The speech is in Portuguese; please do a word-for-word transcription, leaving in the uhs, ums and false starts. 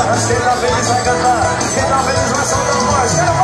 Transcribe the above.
Quem tá feliz vai cantar, quem tá feliz vai soltar a voz.